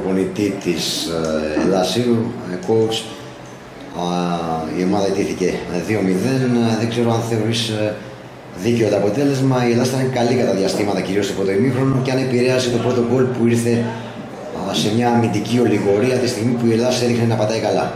προπονητή της Ελάσσιου, coach. Η ομάδα ιτήθηκε 2-0. Δεν ξέρω αν θεωρείς δίκαιο το αποτέλεσμα. Η Ελλάδα ήταν καλή κατά διαστήματα, κυρίως από το ημίχρονο, και αν επηρέασε το πρώτο γκολ που ήρθε σε μια αμυντική ολιγορία τη στιγμή που η Ελλάδα έδειχνε να πατάει καλά.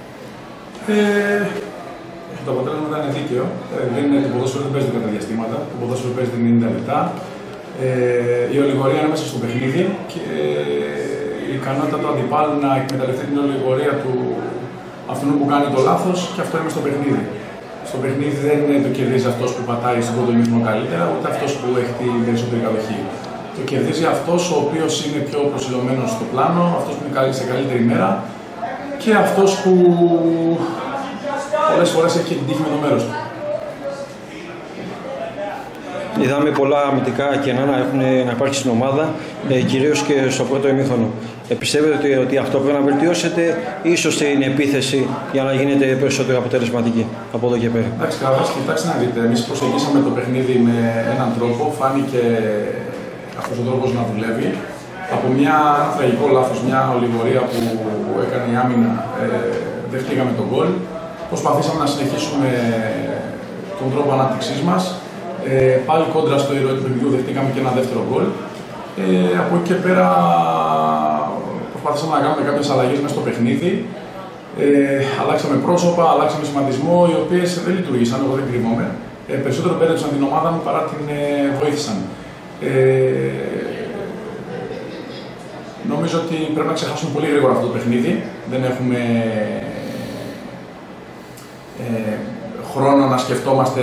Το αποτέλεσμα ήταν δίκαιο. Δεν είναι το ποδόσφαιρο, δεν παίζεται κατά διαστήματα. Το ποδόσφαιρο παίζεται 90 λεπτά. Η ολιγορία είναι μέσα στο παιχνίδι και η ικανότητα του αντιπάλου να εκμεταλλευτεί την ολιγορία του αυτού που κάνει το λάθος, και αυτό είναι στο παιχνίδι. Στο παιχνίδι δεν το κερδίζει αυτός που πατάει στον πρώτο ημίχρονο καλύτερα, ούτε αυτός που έχει την περισσότερη κατοχή. Το κερδίζει αυτός ο οποίος είναι πιο προσιλωμένος στο πλάνο, αυτός που είναι σε καλύτερη μέρα και αυτός που πολλές φορές έχει και την τύχη με το μέρος του. Είδαμε πολλά αμυντικά κενά να υπάρχει στην ομάδα, κυρίως και στο πρώτο ημίχρονο. Πιστεύετε ότι αυτό πρέπει να βελτιώσετε, ίσως την επίθεση, για να γίνετε περισσότερο αποτελεσματικοί από εδώ και πέρα? Εντάξει, καταρχάς, κοιτάξτε να δείτε. Εμείς προσεγγίσαμε το παιχνίδι με έναν τρόπο, φάνηκε αυτός ο τρόπος να δουλεύει. Από ένα τραγικό λάθος, μια ολιγορία που έκανε η άμυνα, δεχτήκαμε τον γκολ. Προσπαθήσαμε να συνεχίσουμε τον τρόπο ανάπτυξής μας. Πάλι κόντρα στο ήρωα του παιχνιδιού δεχτήκαμε και ένα δεύτερο γκολ. Από εκεί και πέρα προσπαθήσαμε να κάνουμε κάποιες αλλαγές μέσα στο παιχνίδι. Αλλάξαμε πρόσωπα, αλλάξαμε σχηματισμό, οι οποίες δεν λειτουργήσαν, εγώ δεν κρύβομαι. Περισσότερο πέρασαν την ομάδα μου παρά την βοήθησαν. Νομίζω ότι πρέπει να ξεχάσουμε πολύ γρήγορα αυτό το παιχνίδι. Δεν έχουμε χρόνο να σκεφτόμαστε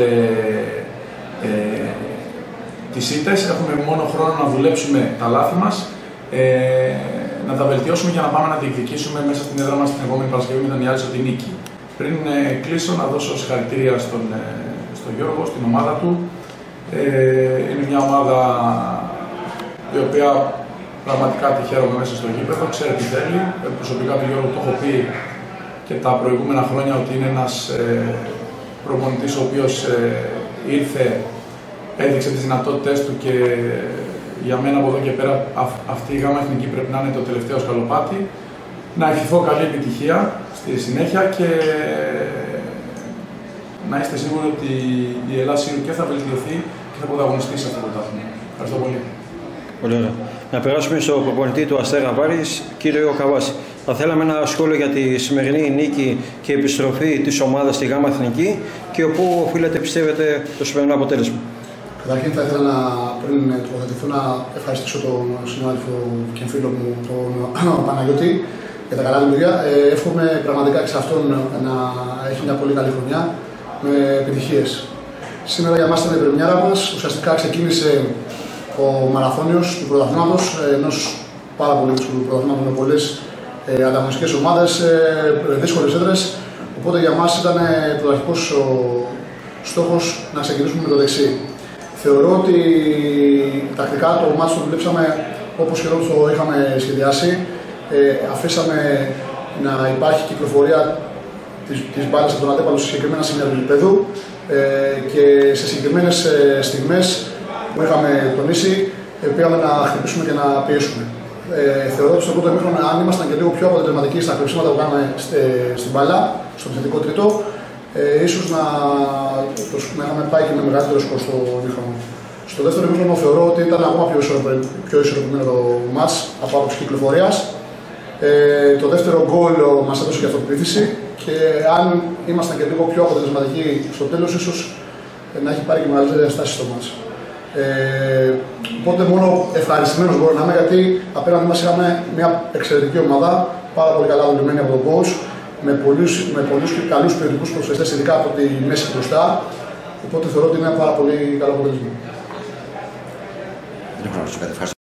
τις ήττες, έχουμε μόνο χρόνο να δουλέψουμε τα λάθη μας, να τα βελτιώσουμε για να πάμε να διεκδικήσουμε μέσα στην έδρα μας την επόμενη Παρασκευή με τον Ιάλισο τη νίκη. Πριν κλείσω, να δώσω συγχαρητήρια στον Γιώργο, στην ομάδα του. Είναι μια ομάδα η οποία πραγματικά τη χαίρομαι μέσα στο γήπεδο, ξέρει τι θέλει. Προσωπικά του Γιώργου το έχω πει και τα προηγούμενα χρόνια ότι είναι ένας προπονητής ο οποίος ήρθε, έδειξε τις δυνατότητες του και για μένα από εδώ και πέρα αυτή η γάμα εθνική πρέπει να είναι το τελευταίο σκαλοπάτι. Να ευχηθώ καλή επιτυχία στη συνέχεια και να είστε σίγουροι ότι η Ελλάδα και θα βελτιωθεί και θα πρωταγωνιστεί σε αυτό το πρωτάθλημα. Ευχαριστώ πολύ. Πολύ ωραία. Να περάσουμε στο προπονητή του Αστέρα Βάρης, κύριο Καβάση. Θα θέλαμε ένα σχόλιο για τη σημερινή νίκη και επιστροφή της ομάδας στη ΓΑΜΑ Εθνική και όπου οφείλετε, πιστεύετε, το σημερινό αποτέλεσμα. Καταρχήν θα ήθελα πριν τοποθετηθώ να ευχαριστήσω τον συνάδελφο και φίλο μου, τον Παναγιώτη, για τα καλά του λόγια. Εύχομαι πραγματικά και σε αυτόν να έχει μια πολύ καλή χρονιά με επιτυχίες. Σήμερα για μας ήταν η πρεμιέρα μας. Ουσιαστικά ξεκίνησε ο μαραθώνιος του πρωταθλήματος, ενός πάρα πολύ δύσκολου πρωταθλήματος με πολλές ανταγωνιστικές ομάδες, δύσκολες έδρες. Οπότε για μας ήταν πρωταρχικός ο στόχος να ξεκινήσουμε με το δεξί. Θεωρώ ότι τακτικά το μάτσο το δουλέψαμε όπως σχεδόν το είχαμε σχεδιάσει. Αφήσαμε να υπάρχει κυκλοφορία της μπάλας από τον αντίπαλο σε συγκεκριμένα σημεία του γηπέδου και σε συγκεκριμένες στιγμές που είχαμε τονίσει, πήγαμε να χτυπήσουμε και να πιέσουμε. Θεωρώ ότι στο πρώτο ημίχρονο, αν ήμασταν και λίγο πιο αποτελεσματικοί στα κλεψίματα που κάναμε στην μπάλα, στο επιθετικό τρίτο, ίσως να είχαμε πάει και με μεγαλύτερο σκορ στο ημίχρονο. Στο δεύτερο ημίχρονο θεωρώ ότι ήταν ακόμα πιο ισορροπημένο το μάτς από άποψη κυκλοφορίας. Το δεύτερο γκολ μας έδωσε και αυτοπεποίθηση και αν ήμασταν και λίγο πιο αποτελεσματικοί στο τέλος, ίσως να έχει πάρει και μεγαλύτερη στάση στο μάτς. Οπότε μόνο ευχαριστημένος μπορώ να είμαι, γιατί απέναντι μας είχαμε μια εξαιρετική ομάδα, πάρα πολύ καλά δουλεμένη από τον coach, με πολλούς και καλούς ποιοτικούς προσφεστές, ειδικά από τη μέση μπροστά. Οπότε θεωρώ ότι είναι ένα πάρα πολύ καλό αποτέλεσμα.